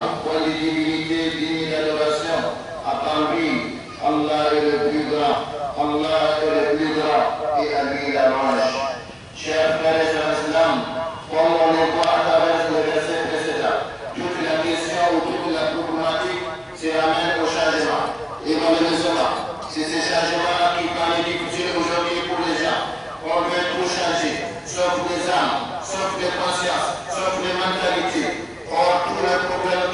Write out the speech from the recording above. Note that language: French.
point de divinité, digne d'adoration, à part lui, Allah est le plus grand, Allah est le plus grand, et à lui la louange. Chers frères et sœurs islam, comme on le voit à travers le verset précédent, toute la question ou toute la problématique se ramène au changement. Et malheureusement, c'est ce changement qui paraît difficile aujourd'hui pour les gens. On veut tout changer, sauf les âmes, sauf les consciences, sauf les mentalités. Or, tous les problèmes